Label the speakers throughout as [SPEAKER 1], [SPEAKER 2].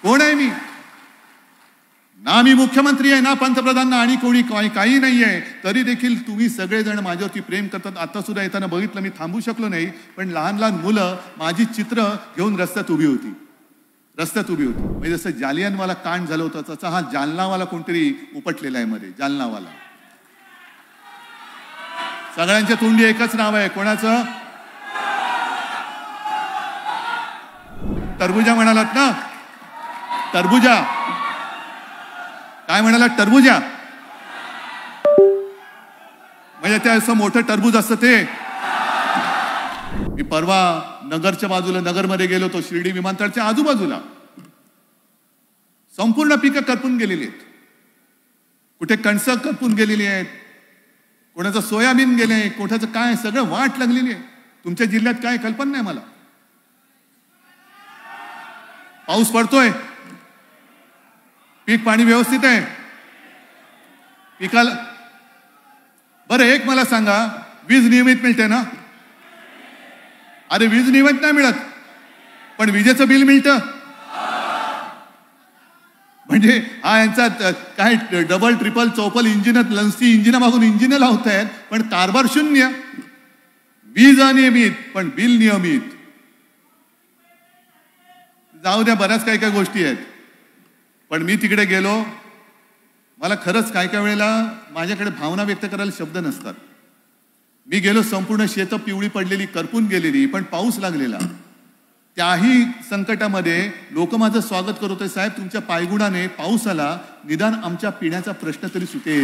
[SPEAKER 1] कोण आहे मी? ना मी मुख्यमंत्री आहे, ना पंतप्रधान, ना आणि कोणी काही नाही आहे. तरी देखील तुम्ही सगळेजण माझ्यावरती प्रेम करतात. आता सुद्धा येताना बघितलं, मी थांबू शकलो नाही, पण लहान लहान मुलं माझी चित्र घेऊन रस्त्यात उभी होती. म्हणजे जसं जालियनवाला कांड झालं होतं तसा हा जालनावाला कोणतरी उपटलेला आहे मध्ये. जालनावाला. सगळ्यांच्या तोंडी एकच नाव आहे. कोणाचं? टरबुजा म्हणालात ना? टरबुजा. काय म्हणाला? टरबुजा. म्हणजे ते असं मोठं टरबूज असतं ते. मी परवा नगरच्या बाजूला, नगरमध्ये गेलो होतो, शिर्डी विमानतळाच्या आजूबाजूला संपूर्ण पिकं करपून गेलेली आहेत. कुठे कणसं करपून गेलेली आहेत, कोणाचं सोयाबीन गेले, कोणाचं काय, सगळं वाट लागलेली आहे. तुमच्या जिल्ह्यात काय कल्पना नाही मला. पाऊस पडतोय, पीक पाणी व्यवस्थित आहे पिकाला. बरं एक मला सांगा, वीज नियमित मिळते ना? अरे वीज नियमित नाही मिळत, पण विजेचं बिल मिळतं. म्हणजे हा यांचा काय डबल ट्रिपल चौपल इंजिन, लन्सी इंजिन मागून इंजिन लावतायत, पण कारभार शून्य. वीज अनियमित पण बिल नियमित. जाऊ द्या, बऱ्याच काही काही गोष्टी आहेत. पण मी तिकडे गेलो, मला खरंच काय काय वेळेला माझ्याकडे भावना व्यक्त करायला शब्द नसतात. मी गेलो, संपूर्ण शेतं पिवळी पडलेली, करपून गेलेली, पण पाऊस लागलेला. त्याही संकटामध्ये लोक माझं स्वागत करत होते. साहेब तुमच्या पायगुणाने पाऊस आला, निदान आमच्या पिण्याचा प्रश्न तरी सुटेल.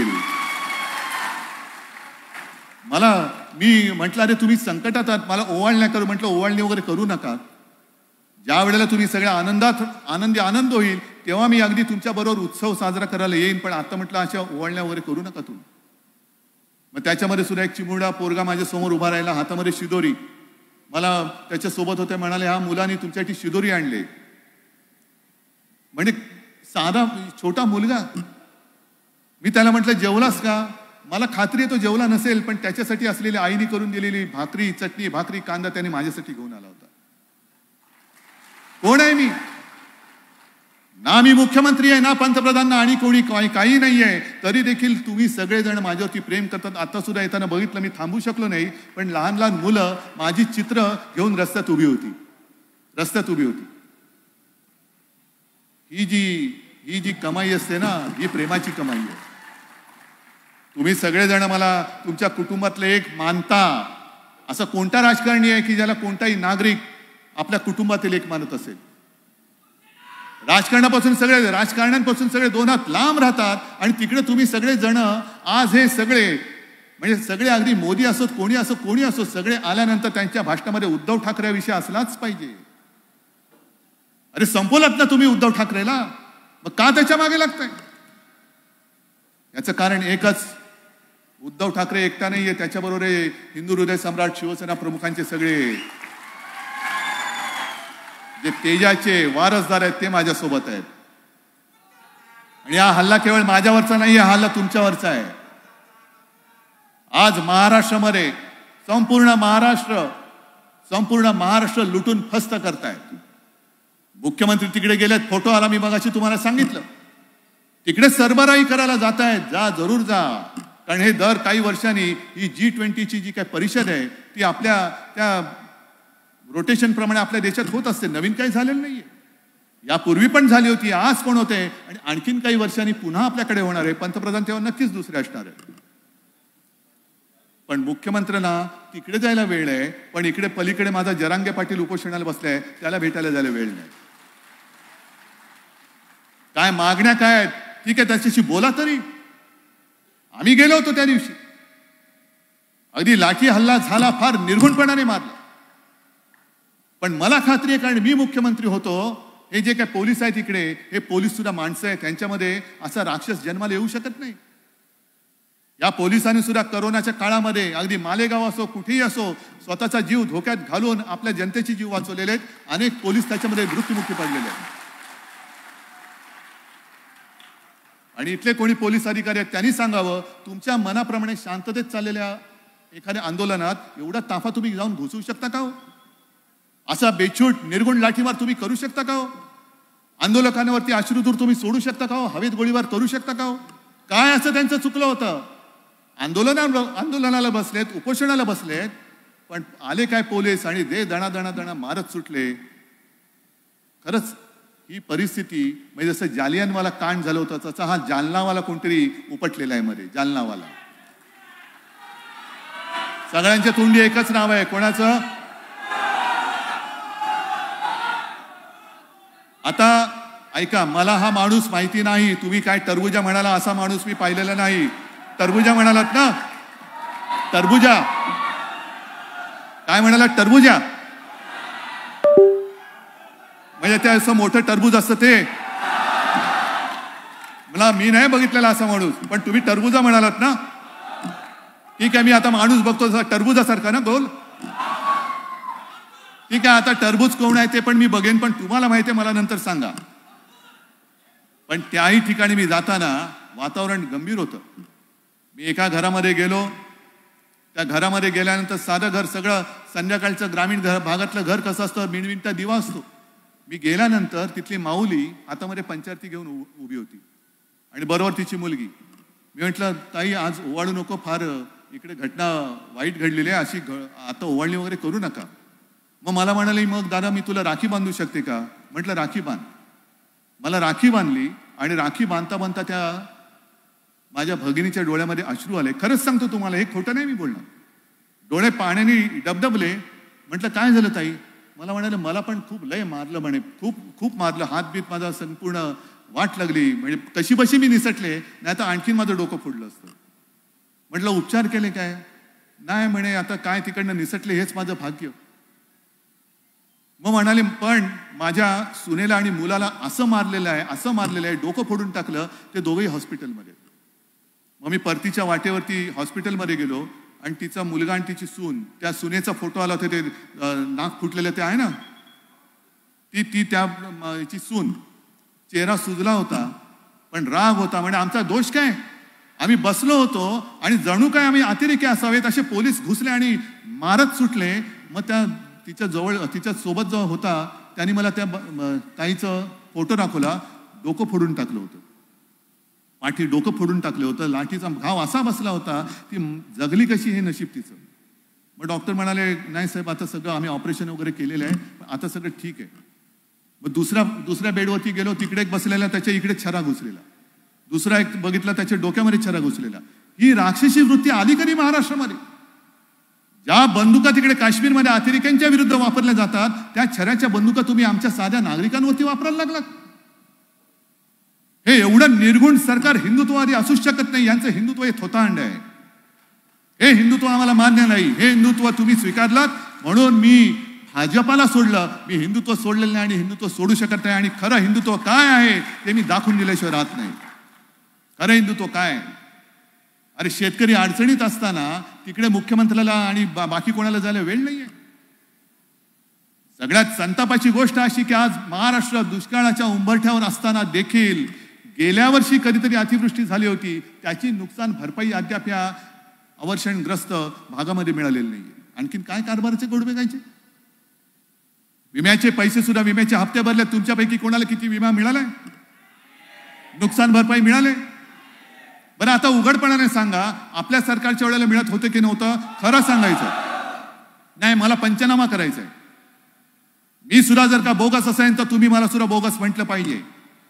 [SPEAKER 1] मी म्हटलं अरे तुम्ही संकटात आहात, मला ओवाळण्या करू. म्हटलं ओवाळणी वगैरे करू नका. ज्या वेळेला तुम्ही सगळ्या आनंद होईल तेव्हा मी अगदी तुमच्या बरोबर उत्सव साजरा करायला येईन, पण आता म्हटलं अशा ओवाळण्या वगैरे करू नका तुम्ही. मग त्याच्यामध्ये सुद्धा एक चिमुरडा पोरगा माझ्या समोर उभा राहिला, हातामध्ये शिदोरी. मला त्याच्या सोबत होते, म्हणाले हा मुलांनी तुमच्यासाठी शिदोरी आणले. म्हणजे साधा छोटा मुलगा. मी त्याला म्हटलं जेवलास का? मला खात्री आहे तो जेवला नसेल, पण त्याच्यासाठी असलेली आईने करून दिलेली भाकरी, चटणी, भाकरी, कांदा त्याने माझ्यासाठी घेऊन आला होता. कोण आहे मी? ना मी मुख्यमंत्री आहे, ना पंतप्रधान, ना आणि कोणी काही नाही आहे. तरी देखील तुम्ही सगळेजण माझ्यावरती प्रेम करतात. आता सुद्धा येताना बघितलं, मी थांबू शकलो नाही, पण लहान लहान मुलं माझी चित्र घेऊन रस्त्यात उभी होती. ही जी कमाई असते ना, ही प्रेमाची कमाई आहे. तुम्ही सगळेजण मला तुमच्या कुटुंबातले एक मानता. असं कोणता राजकारणी आहे की ज्याला कोणताही नागरिक आपल्या कुटुंबातील एक मानत असेल? राजकारणापासून सगळे दोन हात लांब राहतात, आणि तिकडे तुम्ही सगळे जण आज हे सगळे म्हणजे सगळे अगदी मोदी असोत, कोणी असो, सगळे आल्यानंतर त्यांच्या भाषणामध्ये उद्धव ठाकरे विषय असलाच पाहिजे. अरे संपवलात ना तुम्ही उद्धव ठाकरेला, मग का त्याच्या मागे लागताय? याचं कारण एकच, उद्धव ठाकरे एकटा नाहीये, त्याच्याबरोबर हिंदू हृदय सम्राट शिवसेना प्रमुखांचे सगळे जे तेजाचे वारसदार आहेत ते माझ्यासोबत आहेत. आणि हा हल्ला केवळ माझ्यावरचा नाही, हा हल्ला तुमच्यावरचा आहे. आज महाराष्ट्रामध्ये संपूर्ण महाराष्ट्र लुटून फस्त करतायत. मुख्यमंत्री तिकडे गेलेत, फोटो आला मी मगाशी तुम्हाला सांगितलं. तिकडे सरबराही करायला जात आहेत. जा, जरूर जा. कारण हे दर काही वर्षांनी ही G20ची जी काही परिषद आहे ती आपल्या त्या रोटेशन प्रमाणे आपल्या देशात होत असते. नवीन काही झालेलं नाहीये. यापूर्वी पण झाली होती, आज पण होते, आणि आणखीन काही वर्षांनी पुन्हा आपल्याकडे होणार आहे. पंतप्रधान तेव्हा नक्कीच दुसरे असणार आहे. पण मुख्यमंत्र्यांना तिकडे जायला वेळ आहे, पण इकडे पलीकडे माझा जरांगे पाटील उपोषणाला बसलाय, त्याला भेटायला जायला वेळ नाही. काय मागण्या काय आहेत? ठीक आहे, त्याच्याशी बोला तरी. आम्ही गेलो होतो त्या दिवशी, अगदी लाठी हल्ला झाला, फार निर्घुणपणाने मारला. पण मला खात्री आहे, कारण मी मुख्यमंत्री होतो, हे जे काय पोलीस आहेत इकडे, हे पोलीस सुद्धा माणसं आहेत. त्यांच्यामध्ये असा राक्षस जन्माला येऊ शकत नाही. या पोलिसांनी सुद्धा करोनाच्या काळामध्ये अगदी मालेगाव असो, कुठेही असो, स्वतःचा जीव धोक्यात घालून आपल्या जनतेचे जीव वाचवलेले आहेत. अनेक पोलीस त्याच्यामध्ये मृत्युमुखी पडलेले आहेत. आणि इथले कोणी पोलीस अधिकारी आहेत त्यांनी सांगावं, तुमच्या मनाप्रमाणे शांततेत चाललेल्या एखाद्या आंदोलनात एवढा ताफा तुम्ही जाऊन घुसू शकता का हो? असा बेछूट निर्गुण लाठीमार तुम्ही करू शकता का हो? आंदोलकांवरती अश्रुधूर तुम्ही सोडू शकता का हो? हवेत गोळीबार करू शकता का हो? काय असं त्यांचं चुकलं होतं? आंदोलनाला बसलेत, उपोषणाला बसलेत, पण आले काय पोलीस आणि दे दणा दणा दणा मारत सुटले. खरंच ही परिस्थिती म्हणजे जसं जालियनवाला कांड झालं होतं तसा हा जालनावाला कोणतरी उपटलेला आहे मध्ये. जालनावाला सगळ्यांच्या तोंडी एकच नाव आहे, कोणाचं? आता ऐका, मला हा माणूस माहिती नाही. तुम्ही काय टरबुजा म्हणाला असा माणूस मी पाहिलेला नाही. टरबुजा म्हणालात ना? टरबुजा काय म्हणाला? टरबुजा म्हणजे ते असं मोठं टरबूज असतं ते? मला मी नाही बघितलेला असा माणूस, पण तुम्ही टरबुजा म्हणालात ना? ठीक आहे, मी आता माणूस बघतो टरबुजासारखा ना गोल. ठीक आहे, आता टरबूज कोण आहे ते पण मी बघेन, पण तुम्हाला माहिती आहे मला नंतर सांगा. पण त्याही ठिकाणी मी जाताना वातावरण गंभीर होतं. मी एका घरामध्ये गेलो. त्या घरामध्ये गेल्यानंतर साधं घर, सगळं संध्याकाळचं ग्रामीण भागातलं घर कसं असतं, मिणमिणता दिवा असतो. मी गेल्यानंतर तिथली माऊली हातामध्ये पंचारती घेऊन उभी होती आणि बरोबर तिची मुलगी. मी म्हटलं, ताई आज ओवाळू नको, फार इकडे घटना वाईट घडलेली आहे, अशी आता ओवाळणी वगैरे करू नका. मग मला म्हणाले, मग दादा मी तुला राखी बांधू शकते का? म्हटलं राखी बांध. मला राखी बांधली आणि राखी बांधता बांधता त्या माझ्या भगिनीच्या डोळ्यामध्ये अश्रू आले. खरंच सांगतो तुम्हाला, हे खोटं नाही मी बोलणार. डोळे पाण्याने डबडबले. म्हटलं काय झालं ताई? मला म्हणाले, मला पण खूप लय मारलं म्हणे, खूप खूप मारलं, हातबीत माझा संपूर्ण वाट लागली, म्हणजे कशी बशी मी निसटले, नाही तर आणखीन माझं डोकं फुडलं असतं. म्हटलं उपचार केले काय? नाही म्हणे, आता काय तिकडनं निसटले हेच माझं भाग्य. मग म्हणाले, पण माझ्या सुनेला आणि मुलाला असं मारलेलं आहे, डोकं फोडून टाकलं, ते दोघंही हॉस्पिटलमध्ये. मग मी परतीच्या वाटेवरती हॉस्पिटलमध्ये गेलो आणि तिचा मुलगा आणि तिची सून, त्या सुनेचा फोटो आला होता, ते नाक फुटलेलं ते आहे ना, ती त्याची सून, चेहरा सुजला होता पण राग होता. म्हणजे आमचा दोष काय? आम्ही बसलो होतो आणि जणू काय आम्ही अतिरेकी असावेत असे पोलीस घुसले आणि मारत सुटले. मग त्या तिच्या सोबत जो होता त्यांनी मला त्या ताईचं फोटो दाखवला. डोकं फोडून टाकलं होतं, पाठी डोकं फोडून टाकलं होतं, लाठीचा घाव असा बसला होता. ती जगली कशी हे नशीब तिचं. मग डॉक्टर म्हणाले, नाही साहेब आता सगळं आम्ही ऑपरेशन वगैरे केलेलं आहे, आता सगळं ठीक आहे. मग दुसऱ्या बेडवरती गेलो, तिकडे एक बसलेला, त्याच्या इकडे छरा घुसलेला. दुसरा एक बघितला, त्याच्या डोक्यामध्ये छरा घुसलेला. ही राक्षसी वृत्ती आली कधी महाराष्ट्रामध्ये? ज्या बंदुका तिकडे काश्मीरमध्ये अतिरेक्यांच्या विरुद्ध वापरल्या जातात, त्या छऱ्याच्या बंदुका तुम्ही आमच्या साध्या नागरिकांवरती वापरायला लागलात. हे एवढं निर्गुण सरकार हिंदुत्ववादी असूच शकत नाही. यांचं हिंदुत्व हे थोतांड आहे. हे हिंदुत्व आम्हाला मान्य नाही. हे हिंदुत्व तुम्ही स्वीकारलात म्हणून मी भाजपाला सोडलं. मी हिंदुत्व सोडलेलं नाही आणि हिंदुत्व सोडू शकत नाही. आणि खरं हिंदुत्व काय आहे ते मी दाखवून दिल्याशिवाय राहत नाही. खरं हिंदुत्व काय? अरे शेतकरी अडचणीत असताना तिकडे मुख्यमंत्र्याला आणि बाकी कोणाला जायला वेळ नाहीये. सगळ्यात संतापाची गोष्ट अशी की आज महाराष्ट्र दुष्काळाच्या उंबरठ्यावर असताना देखील गेल्या वर्षी कधीतरी अतिवृष्टी झाली होती, त्याची नुकसान भरपाई अद्याप या अवर्षणग्रस्त भागामध्ये मिळालेली नाहीये. आणखीन काय कारभाराचे गोडवे गायचे? विम्याचे पैसे सुद्धा, विम्याचे हप्ते भरले. तुमच्यापैकी कोणाला किती विमा मिळालाय? नुकसान भरपाई मिळाले? बरं आता उघडपणाने सांगा, आपल्या सरकारच्या वेळेला मिळत होतं की नव्हतं? खरं सांगायचं. नाही, मला पंचनामा करायचा आहे. मी सुद्धा जर का बोगस असेल तर तुम्ही मला सुद्धा बोगस म्हटलं पाहिजे.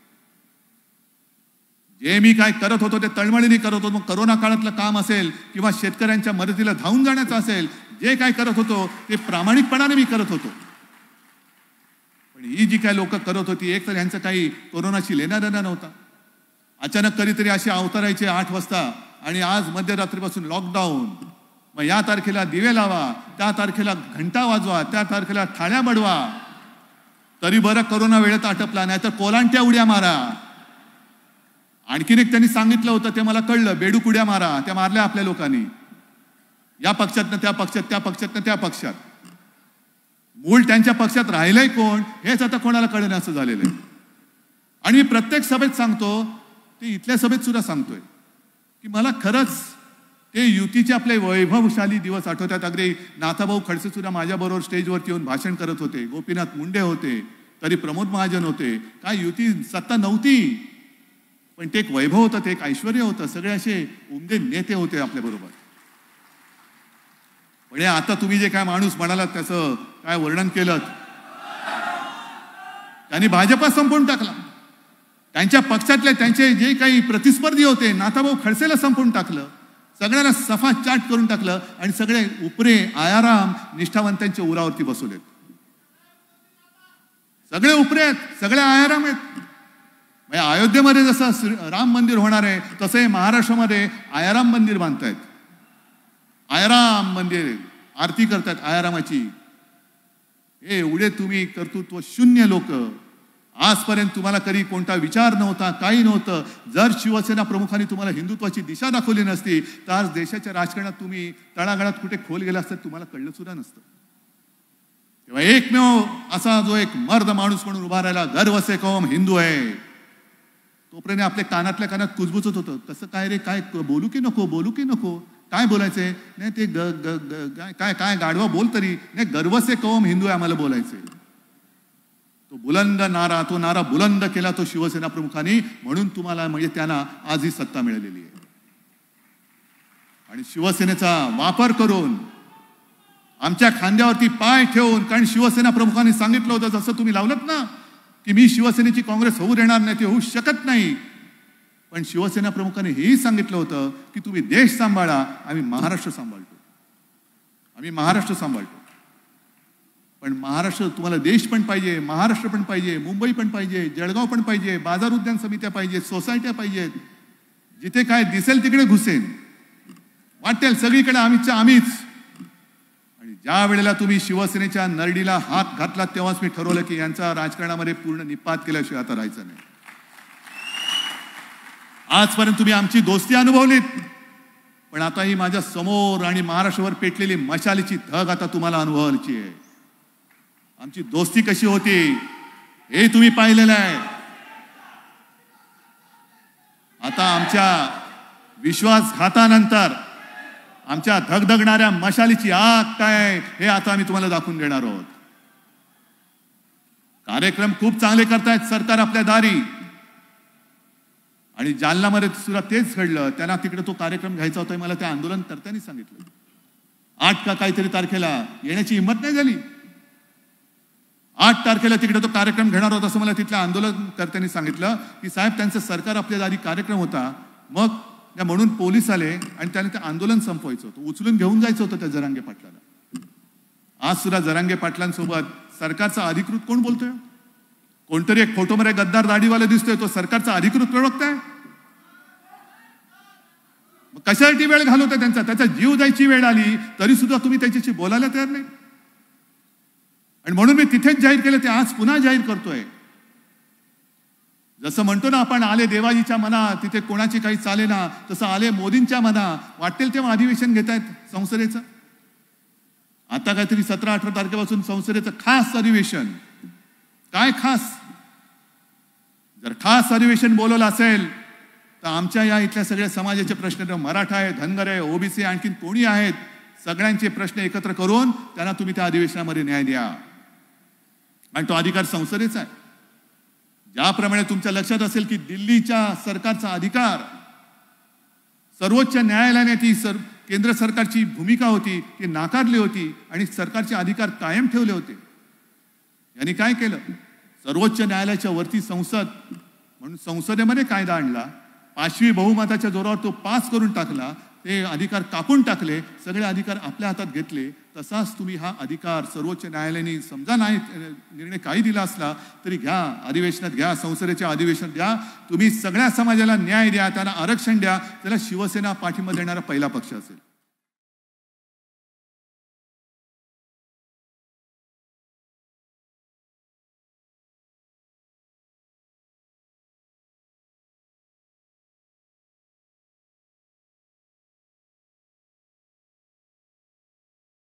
[SPEAKER 1] जे मी काय करत होतो ते तळमळीने करत होतो. मग करोना काळातलं काम असेल किंवा शेतकऱ्यांच्या मदतीला धावून जाण्याचं असेल, जे काय करत होतो ते प्रामाणिकपणाने मी करत होतो. पण ही जी काय लोक करत होती, एक तर यांचं काही कोरोनाशी लेना देना नव्हता. अचानक कधीतरी असे अवतरायचे 8 वाजता आणि आज मध्यरात्रीपासून लॉकडाऊन. मग या तारखेला दिवे लावा, त्या तारखेला घंटा वाजवा, त्या तारखेला थाळ्या बडवा. तरी बरं कोरोना वेळेत आटपला, नाही तर कोलांट्या उड्या मारा. आणखीन एक त्यांनी सांगितलं होतं, ते मला कळलं, बेडूक उड्या मारा. त्या मारल्या आपल्या लोकांनी, या पक्षातनं त्या पक्षात, त्या पक्षातनं त्या पक्षात. मूळ त्यांच्या पक्षात राहिलंय कोण हेच आता कोणाला कळेल असं झालेलं आहे. आणि मी प्रत्येक सभेत सांगतो, ते इथल्या सभेत सुद्धा सांगतोय की मला खरंच ते युतीचे आपले वैभवशाली दिवस आठवतात. अगदी नाथाभाऊ खडसे सुद्धा माझ्याबरोबर स्टेजवरती येऊन भाषण करत होते. गोपीनाथ मुंडे होते, तरी प्रमोद महाजन होते, काय युती सत्ता नव्हती, पण ते एक वैभव होतं, ते एक ऐश्वर्य होतं, सगळे असे उमदे नेते होते आपल्या बरोबर. म्हणजे आता तुम्ही जे काय माणूस म्हणालात त्याचं काय वर्णन केलं, त्यांनी भाजपा संपवून टाकला. त्यांच्या पक्षातले त्यांचे जे काही प्रतिस्पर्धी होते नाथाभाऊ खडसेला संपवून टाकलं, सगळ्यांना सफा चाट करून टाकलं आणि सगळे उपरे आयाराम निष्ठावंतांच्या उरावरती बसवलेत. सगळे उपरे आहेत, सगळे आयाराम आहेत. म्हणजे अयोध्येमध्ये जसं राम मंदिर होणार आहे तसं हे महाराष्ट्रामध्ये आयाराम मंदिर बांधतायत. आयाराम मंदिर आरती करतात आयारामाची. हे एवढे तुम्ही कर्तृत्व शून्य लोक, आजपर्यंत तुम्हाला कधी कोणता विचार नव्हता, काही नव्हतं. जर शिवसेना प्रमुखांनी तुम्हाला हिंदुत्वाची दिशा दाखवली नसती तर आज देशाच्या राजकारणात तुम्ही तळागाळात कुठे खोल गेला असतात तुम्हाला कळलं सुद्धा नसतं. तेव्हा एकमेव असा जो एक मर्द माणूस म्हणून उभा राहिला, गर्व से कौम हिंदू आहे, तोपर्यंत आपल्या कानातल्या कानात कुजबुजत होतं, कसं काय रे, काय बोलू की नको, बोलू की नको, काय बोलायचंय, नाही ते काय काय गाढवा बोल तरी नाही, गर्व से कौम हिंदू आहे आम्हाला बोलायचंय. तो बुलंद नारा, तो नारा बुलंद केला तो शिवसेना प्रमुखांनी, म्हणून तुम्हाला म्हणजे त्यांना आज ही सत्ता मिळालेली आहे. आणि शिवसेनेचा वापर करून आमच्या खांद्यावरती पाय ठेवून, कारण शिवसेना प्रमुखांनी सांगितलं होतं जसं तुम्ही लावलत ना की मी शिवसेनेची काँग्रेस होऊ देणार नाही, ते होऊ शकत नाही, पण शिवसेना प्रमुखांनी हेही सांगितलं होतं की तुम्ही देश सांभाळा, आम्ही महाराष्ट्र सांभाळतो, आम्ही महाराष्ट्र सांभाळतो. पण महाराष्ट्र तुम्हाला देश पण पाहिजे, महाराष्ट्र पण पाहिजे, मुंबई पण पाहिजे, जळगाव पण पाहिजे, बाजार उद्यान समित्या पाहिजेत, सोसायट्या पाहिजेत. जिथे काय दिसेल तिकडे घुसेन, वाटेल सगळीकडे आम्हीच. आणि ज्या वेळेला तुम्ही शिवसेनेच्या नरडीला हात घातला तेव्हाच मी ठरवलं की यांचा राजकारणामध्ये पूर्ण निपात केल्याशिवाय आता राहायचं नाही. आजपर्यंत तुम्ही आमची दोस्ती अनुभवलीत, पण आता ही माझ्या समोर आणि महाराष्ट्रावर पेटलेली मशालीची धग आता तुम्हाला अनुभवायची आहे. आमची दोस्ती कशी होती हे तुम्ही पाहिलेलं आहे. आता आमच्या विश्वासघातानंतर आमच्या धगधगणाऱ्या मशालीची आग काय हे आता आम्ही तुम्हाला दाखवून देणार आहोत. कार्यक्रम खूप चांगले करतायत सरकार आपल्या दारी, आणि जालनामध्ये सुद्धा तेच घडलं. त्यांना तिकडे तो कार्यक्रम घ्यायचा होता, मला त्या आंदोलनकर्त्यांनी सांगितलं. 8 का काहीतरी तारखेला येण्याची हिंमत नाही झाली. 8 तारखेला तिकडे तो कार्यक्रम घेणार होता असं मला तिथल्या आंदोलनकर्त्यांनी सांगितलं की साहेब त्यांचं सरकार आपल्या दारी कार्यक्रम होता, मग म्हणून पोलीस आले आणि त्याने ते आंदोलन संपवायचं होतं, उचलून घेऊन जायचं होतं त्या जरांगे पाटलाला. आज सुद्धा जरांगे पाटलांसोबत सरकारचा अधिकृत कोण बोलतोय? कोणतरी एक फोटोमध्ये गद्दार दाढीवाला दिसतोय, तो सरकारचा अधिकृत प्रवक्ता आहे. मग कशासाठी वेळ घालवतोय त्यांचा? त्याचा जीव जायची वेळ आली तरी सुद्धा तुम्ही त्याच्याशी बोलायला तयार नाही. आणि म्हणून मी तिथेच जाहीर केलं, ते आज पुन्हा जाहीर करतोय. जसं म्हणतो ना आपण, आले देवाजीच्या मना तिथे कोणाची काही चाले ना, तसं आले मोदींच्या मना, वाटेल तेव्हा अधिवेशन घेत आहेत संसदेचं. आता काहीतरी 17-18 तारखेपासून संसदेचं खास अधिवेशन. काय खास? जर खास अधिवेशन बोलवलं असेल तर आमच्या या इथल्या सगळ्या समाजाचे प्रश्न, मराठा आहे, धनगर आहे, ओबीसी, आणखीन कोणी आहेत, सगळ्यांचे प्रश्न एकत्र करून त्यांना तुम्ही त्या अधिवेशनामध्ये न्याय द्या. आणि तो अधिकार संसदेचा आहे. ज्याप्रमाणे तुमच्या लक्षात असेल की दिल्लीच्या सरकारचा अधिकार सर्वोच्च न्यायालयाने ती केंद्र सरकारची भूमिका होती ती नाकारली होती आणि सरकारचे अधिकार कायम ठेवले होते. यांनी काय केलं? सर्वोच्च न्यायालयाच्या वरती संसद म्हणून संसदेमध्ये कायदा आणला, 5वी बहुमताच्या जोरावर तो पास करून टाकला, ते अधिकार कापून टाकले, सगळे अधिकार आपल्या हातात घेतले. तसाच तुम्ही हा अधिकार सर्वोच्च न्यायालयाने समजा नाही निर्णय काही दिला असला तरी घ्या, अधिवेशनात घ्या, संसदेच्या अधिवेशनात घ्या. तुम्ही सगळ्या समाजाला न्याय द्या, त्यांना आरक्षण द्या. त्याला शिवसेना पाठिंबा देणारा पहिला पक्ष असेल.